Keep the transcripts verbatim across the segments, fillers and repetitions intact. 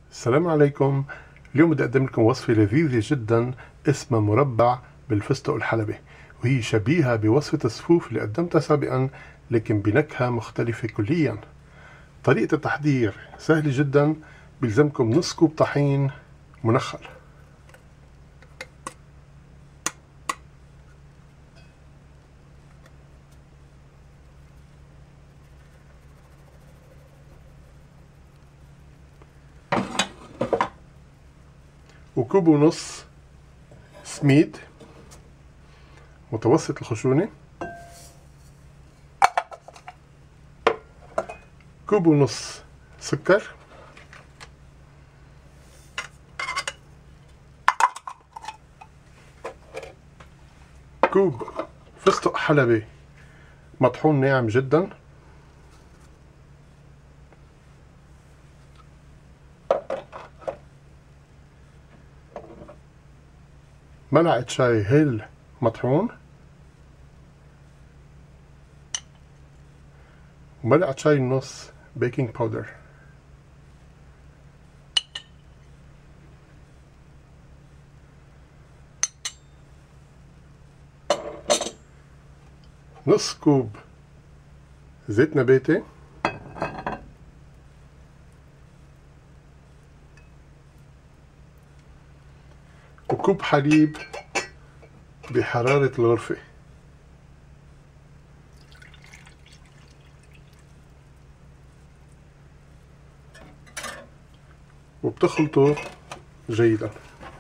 السلام عليكم. اليوم بدي أقدم لكم وصفة لذيذة جدا اسمها مربع بالفستق الحلبي، وهي شبيهة بوصفة الصفوف اللي قدمتها سابقا لكن بنكهة مختلفة كليا. طريقة التحضير سهلة جدا، بيلزمكم نص كوب طحين منخل، وكوب ونص سميد متوسط الخشونة، كوب ونص سكر، كوب فستق حلبي مطحون ناعم جدا، ملعقة شاي هيل مطحون، وملعقة شاي ونص بيكنج باودر، نص كوب زيت نباتي، وكوب حليب بحرارة الغرفة. وبتخلطه جيدا.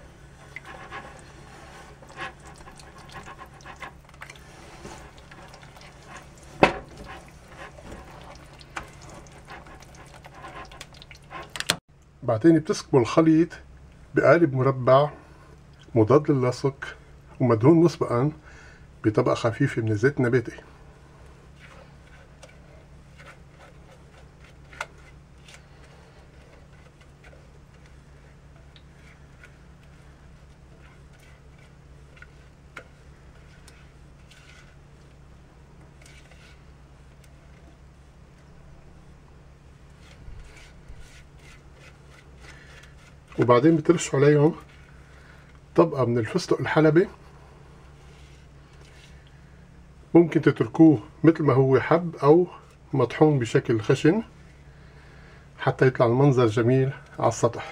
بعدين بتسكبوا الخليط بقالب مربع مضاد للصق ومدهون مسبقا بطبقة خفيفة من الزيت النباتي. وبعدين بترشوا عليهم طبقة من الفستق الحلبي، ممكن تتركوه مثل ما هو حب أو مطحون بشكل خشن حتى يطلع المنظر جميل على السطح.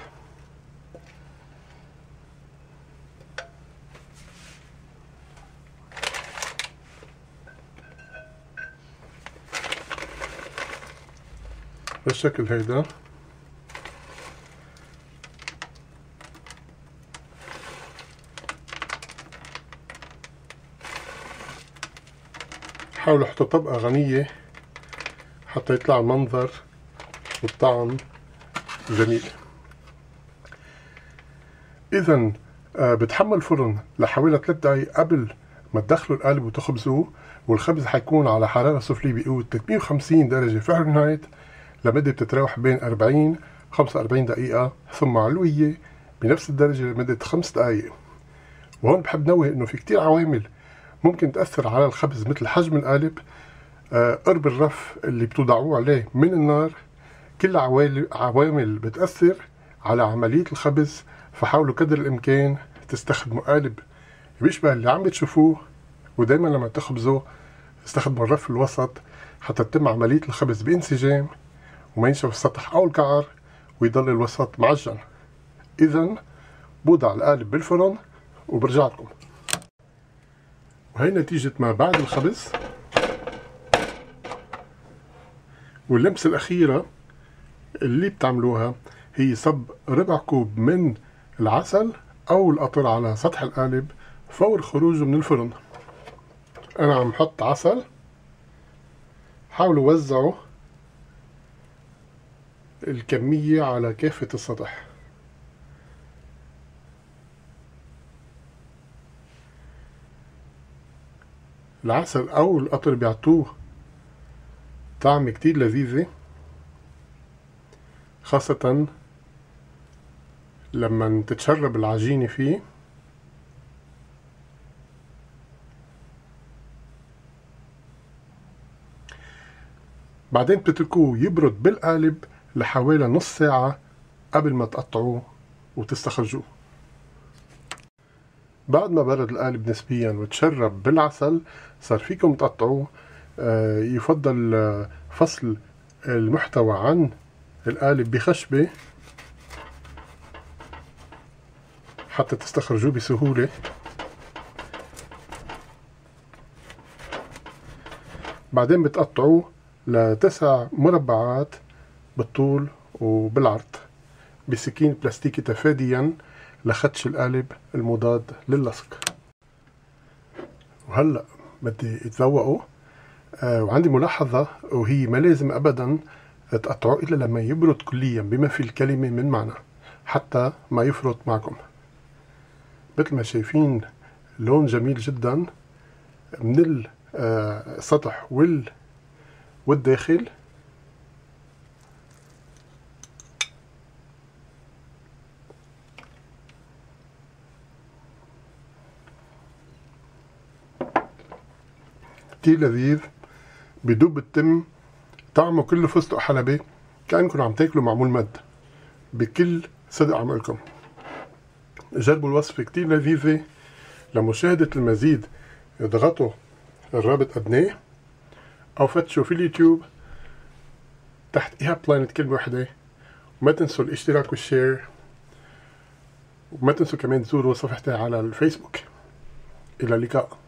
بالشكل هيدا. حاولوا احطوا طبقة غنية حتى يطلع المنظر والطعم جميل. إذا بتحمل الفرن لحوالي ثلاث دقايق قبل ما تدخلوا القالب وتخبزوه، والخبز حيكون على حرارة سفلية بقوة ثلاثمية وخمسين درجة فahrenheit لمدة بتتراوح بين أربعين خمسة وأربعين دقيقة، ثم علوية بنفس الدرجة لمدة خمس دقايق. وهون بحب نوه إنه في كتير عوامل ممكن تأثر على الخبز مثل حجم القالب، آه، قرب الرف اللي بتوضعوه عليه من النار، كل عوامل بتأثر على عملية الخبز. فحاولوا قدر الإمكان تستخدموا قالب بيشبه اللي عم بتشوفوه، ودايما لما تخبزوا استخدموا الرف الوسط حتى تتم عملية الخبز بانسجام وما ينشف السطح أو القعر ويضل الوسط معجن. إذا بوضع القالب بالفرن وبرجع لكم. وهي نتيجة ما بعد الخبز. واللمسة الأخيرة اللي بتعملوها هي صب ربع كوب من العسل أو القطر على سطح القالب فور خروجه من الفرن. أنا عم حط عسل، حاولوا وزعوا الكمية على كافة السطح. العسل أو القطر بيعطوه طعم كتير لذيذة، خاصة لما تتشرب العجينة فيه. بعدين بتتركوه يبرد بالقالب لحوالي نص ساعة قبل ما تقطعوه وتستخرجوه. بعد ما برد القالب نسبيا وتشرب بالعسل صار فيكم تقطعوه. آه يفضل آه فصل المحتوى عن القالب بخشبة حتى تستخرجوه بسهولة. بعدين بتقطعوه لتسع مربعات بالطول وبالعرض بسكين بلاستيكي تفاديا لخدش القالب المضاد للصق. وهلأ بدي اتذوقه. آه وعندي ملاحظة، وهي ما لازم أبدا تقطعوه إلا لما يبرد كليا بما في الكلمة من معنى حتى ما يفرط معكم. مثل ما شايفين لون جميل جدا من السطح وال والداخل. كتير لذيذ، بدوب بالتم، طعمه كله فستق حلبي، كأنكم عم تاكلوا معمول مد. بكل صدق عم لكم جربوا الوصفة كتير لذيذة. لمشاهدة المزيد اضغطوا الرابط أدناه أو فتشوا في اليوتيوب تحت إيهاب بلانت كلمة واحدة. وما تنسوا الاشتراك والشير، وما تنسوا كمان تزوروا صفحتي على الفيسبوك. إلى اللقاء.